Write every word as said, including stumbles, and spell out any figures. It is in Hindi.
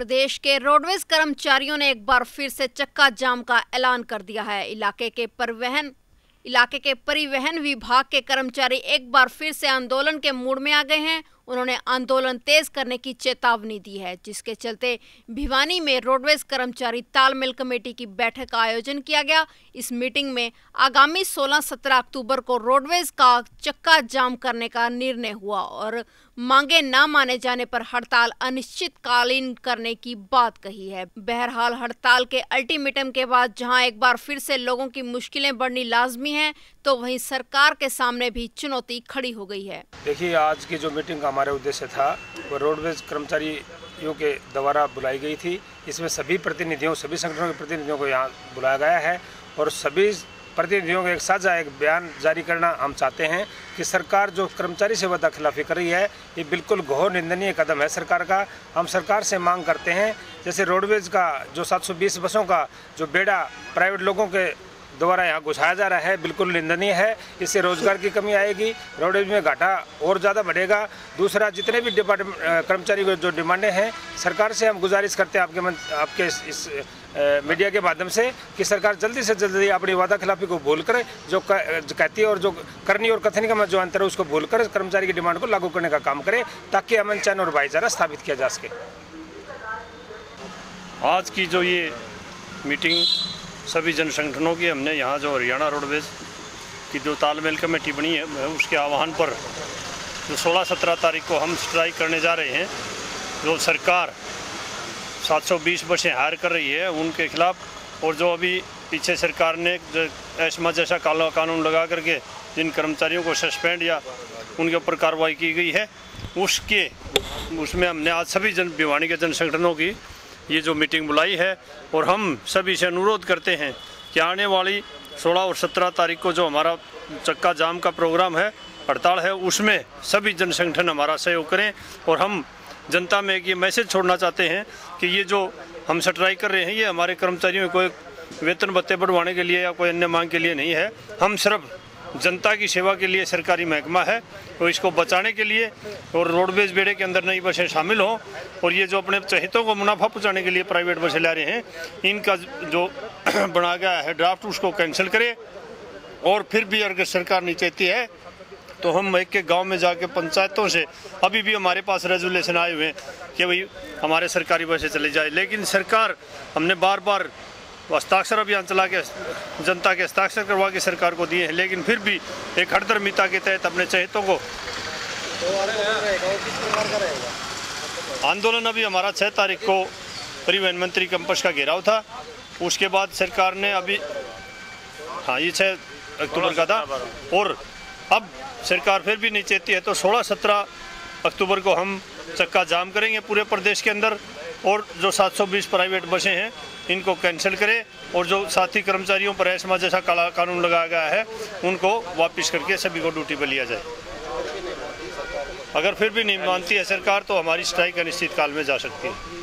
प्रदेश के रोडवेज कर्मचारियों ने एक बार फिर से चक्का जाम का ऐलान कर दिया है। इलाके के परिवहन इलाके के परिवहन विभाग के कर्मचारी एक बार फिर से आंदोलन के मूड में आ गए हैं। उन्होंने आंदोलन तेज करने की चेतावनी दी है, जिसके चलते भिवानी में रोडवेज कर्मचारी तालमेल कमेटी की बैठक का आयोजन किया गया। इस मीटिंग में आगामी सोलह सत्रह अक्टूबर को रोडवेज का चक्का जाम करने का निर्णय हुआ और मांगे न माने जाने पर हड़ताल अनिश्चितकालीन करने की बात कही है। बहरहाल हड़ताल के अल्टीमेटम के बाद जहां एक बार फिर से लोगों की मुश्किलें बढ़नी लाजमी है, तो वहीं सरकार के सामने भी चुनौती खड़ी हो गई है। देखिए, आज की जो मीटिंग का हमारे उद्देश्य था वो रोडवेज कर्मचारियों के द्वारा बुलाई गई थी। इसमें सभी प्रतिनिधियों सभी संगठनों के प्रतिनिधियों को यहाँ बुलाया गया है और सभी प्रतिनिधियों को एक साझा एक बयान जारी करना हम चाहते हैं कि सरकार जो कर्मचारी से वादा खिलाफी कर रही है, ये बिल्कुल घोर निंदनीय कदम है सरकार का। हम सरकार से मांग करते हैं, जैसे रोडवेज का जो सात सौ बीस बसों का जो बेड़ा प्राइवेट लोगों के द्वारा यहाँ घुसाया जा रहा है, बिल्कुल निंदनीय है। इससे रोजगार की कमी आएगी, रोडवेज में घाटा और ज़्यादा बढ़ेगा। दूसरा, जितने भी डिपार्टमेंट कर्मचारी को जो डिमांडें हैं, सरकार से हम गुजारिश करते हैं आपके मन, आपके इस, इस आ, मीडिया के माध्यम से कि सरकार जल्दी से जल्दी अपनी वादा खिलाफी को भूलकर जो कहती है और जो करनी और कथनी का जो अंतर है उसको भूलकर कर्मचारी की डिमांड को लागू करने का काम करे, ताकि अमन चैन और भाईचारा स्थापित किया जा सके। आज की जो ये मीटिंग सभी जन संगठनों की, हमने यहाँ जो हरियाणा रोडवेज की जो तालमेल कमेटी बनी है उसके आह्वान पर जो सोलह सत्रह तारीख को हम स्ट्राइक करने जा रहे हैं। जो सरकार सात सौ बीस बसें हायर कर रही है उनके खिलाफ, और जो अभी पीछे सरकार ने ऐशमा जैसा काला कानून लगा करके जिन कर्मचारियों को सस्पेंड या उनके ऊपर कार्रवाई की गई है, उसके उसमें हमने आज सभी जन भिवानी के जन संगठनों की ये जो मीटिंग बुलाई है और हम सभी से अनुरोध करते हैं कि आने वाली सोलह और सत्रह तारीख को जो हमारा चक्का जाम का प्रोग्राम है, हड़ताल है, उसमें सभी जन संगठन हमारा सहयोग करें। और हम जनता में एक ये मैसेज छोड़ना चाहते हैं कि ये जो हम स्ट्राइक कर रहे हैं ये हमारे कर्मचारियों को कोई वेतन भत्ते बढ़वाने के लिए या कोई अन्य मांग के लिए नहीं है। हम सिर्फ जनता की सेवा के लिए सरकारी महकमा है, तो इसको बचाने के लिए और रोडवेज बेड़े के अंदर नई बसें शामिल हों और ये जो अपने चहितों को मुनाफा पहुंचाने के लिए प्राइवेट बसें ला रहे हैं, इनका जो बना गया है ड्राफ्ट उसको कैंसिल करें। और फिर भी अगर सरकार नहीं चाहती है तो हम एक एक गांव में जाके पंचायतों से, अभी भी हमारे पास रेजोल्यूशन आए हुए हैं कि भाई हमारे सरकारी बसें चली जाए, लेकिन सरकार, हमने बार बार हस्ताक्षर अभियान चला के जनता के हस्ताक्षर करवा के सरकार को दिए हैं, लेकिन फिर भी एक हड़दरमिता के तहत अपने चहेतों को आंदोलन, अभी हमारा छः तारीख को परिवहन मंत्री कैंपस का घेराव था, उसके बाद सरकार ने अभी हाँ ये छः अक्टूबर का था, और अब सरकार फिर भी नहीं चाहती है तो सोलह सत्रह अक्टूबर को हम चक्का जाम करेंगे पूरे प्रदेश के अंदर। और जो सात सौ बीस प्राइवेट बसें हैं इनको कैंसिल करें और जो साथी कर्मचारियों पर ऐसा जैसा काला कानून लगाया गया है उनको वापस करके सभी को ड्यूटी पर लिया जाए। अगर फिर भी नहीं मानती है सरकार तो हमारी स्ट्राइक अनिश्चित काल में जा सकती है।